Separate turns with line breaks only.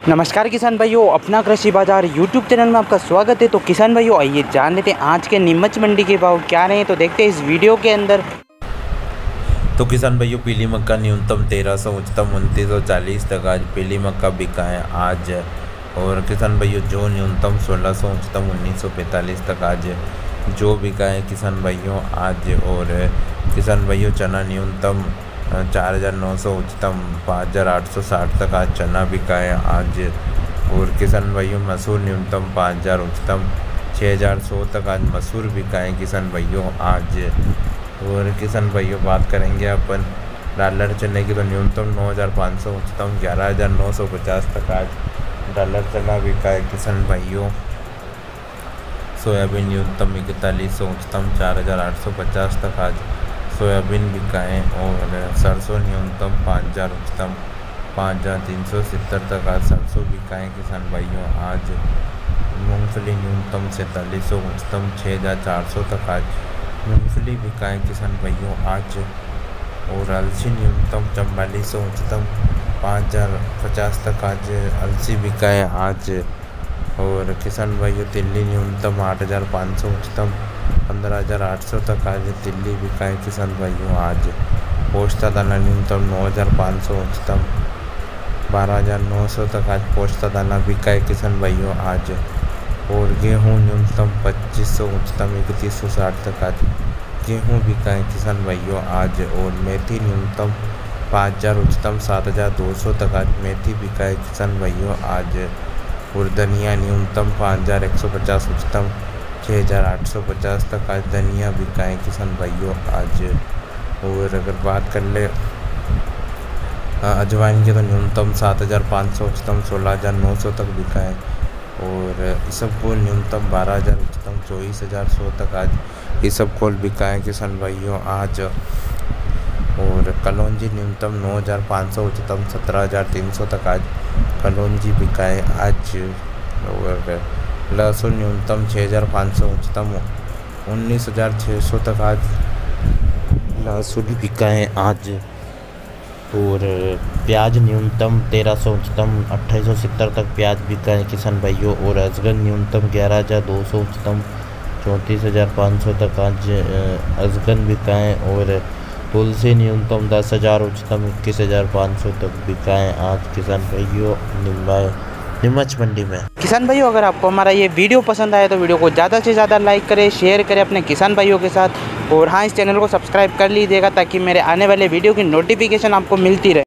नमस्कार किसान भाइयों, अपना कृषि बाजार यूट्यूब चैनल में आपका स्वागत है। तो किसान भाइयों आइए जान लेते हैं आज के नीमच मंडी के भाव क्या रहे हैं। तो देखते हैं इस वीडियो के अंदर।
तो किसान भाइयों, पीली मक्का न्यूनतम 1300, उच्चतम 2940 तक आज पीली मक्का बिका है आज। और किसान भाइयों जो न्यूनतम 1600, उच्चतम 1945 तक आज जो बिका है किसान भाइयों आज। और किसान भाइयों चना न्यूनतम 4900, उच्चतम 5860 तक आज चना बिका है आज। और किसान भाइयों मसूर न्यूनतम 5000, उच्चतम 6100 तक आज मसूर बिका है किसान भाइयों आज। और किसान भाइयों बात करेंगे अपन डॉलर चने की, तो न्यूनतम 9500, उच्चतम 11950 तक आज डॉलर चना बिका है किसान भाइयों। सोयाबीन न्यूनतम 4100, उच्चतम 4850 तक आज सोयाबीन बिका है। और सरसों न्यूनतम 5000, उच्चतम 5370 तक आज सरसों बिका है किसान भाइयों आज। मूंगफली न्यूनतम 4700, उच्चतम 6400 तक आज मूंगफली बिका है किसान भाइयों आज। और अलसी न्यूनतम 4400, उच्चतम 5050 तक आज अलसी बिका है आज। और किसान भाइयों तिल्ली न्यूनतम 8500, उच्चतम 15800 तक आज तिल्ली बिका है किसान भाइयों आज। पोस्ता दाना न्यूनतम 9500, उच्चतम 12900 तक आज पोस्ता दाना बिका है किसान भाइयों आज। और गेहूँ न्यूनतम 2500, उच्चतम 3160 तक आज गेहूँ बिका है किसान भाइयों आज। और मेथी न्यूनतम 5000, उच्चतम 7200 तक आज मेथी बिका है किसान भाइयों आज। और धनिया न्यूनतम 5150, उच्चतम 6850 तक आज धनिया बिका है किसान भाइयों आज। और अगर बात कर ले अजवाइन की, तो न्यूनतम 7500, उच्चतम 16900 तक बिका है। और इसबगोल न्यूनतम 12000, उच्चतम 24100 तक आज इसबगोल बिका है किसान भाइयों आज। और कलौंजी न्यूनतम 9500, उच्चतम 17300 तक आज कलौंजी बिका है आज। और लहसुन न्यूनतम 6500, उच्चतम 19600 तक आज लहसुन बिका है आज। और प्याज न्यूनतम 1300, उच्चतम 2870 तक प्याज बिका है किसान भाइयों। और अजगन न्यूनतम 11200, उच्चतम 34500 तक आज अजगन बिका है। और तुलसी न्यूनतम 10000, उच्चतम 21500 तक बिका है आज किसान भाइयों नीमच मंडी में।
किसान भाइयों अगर आपको हमारा ये वीडियो पसंद आए तो वीडियो को ज़्यादा से ज़्यादा लाइक करें, शेयर करें अपने किसान भाइयों के साथ। और हाँ, इस चैनल को सब्सक्राइब कर लीजिएगा ताकि मेरे आने वाले वीडियो की नोटिफिकेशन आपको मिलती रहे।